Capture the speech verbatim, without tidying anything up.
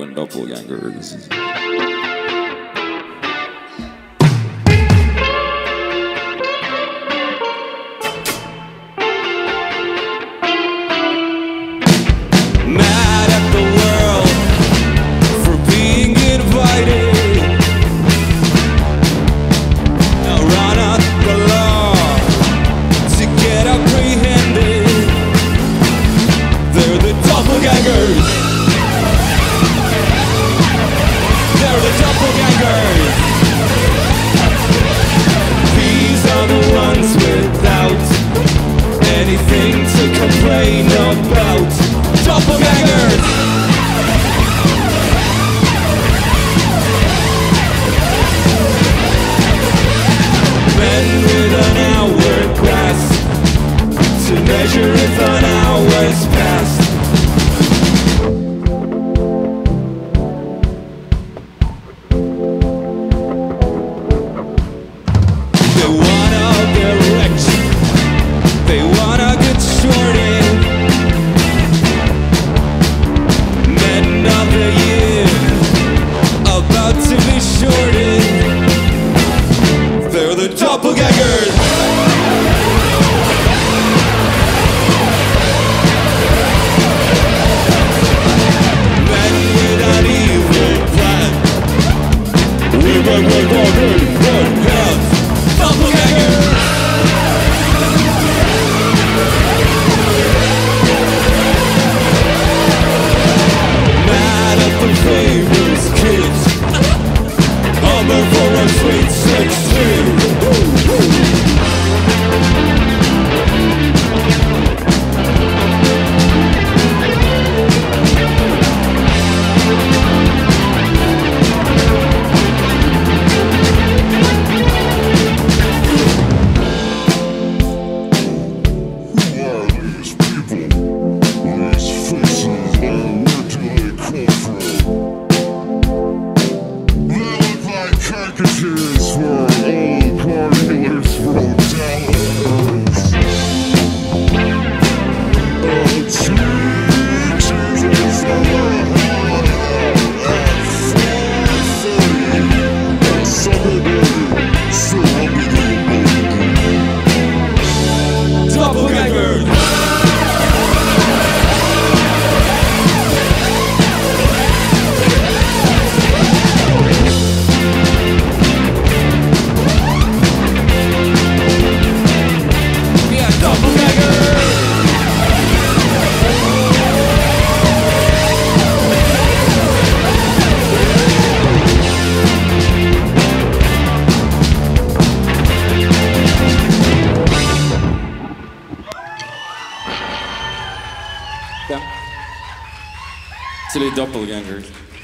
doing doppelgangers. Mad at the world for being invited. Now run out the law to get apprehended. They're the doppelgangers. They're the doppelgangers. These are the ones without anything to complain about. Doppelgangers! Men with an hourglass to measure if an hour's passed. They wanna get rich. They wanna get shorted. About to be shorted. They're the doppelgangers. Men with an evil plan. Women with all good hands. Doppelgangers. Mad at the famous kids. Hummer for a sweet sixteen. C'est les doppelgangers.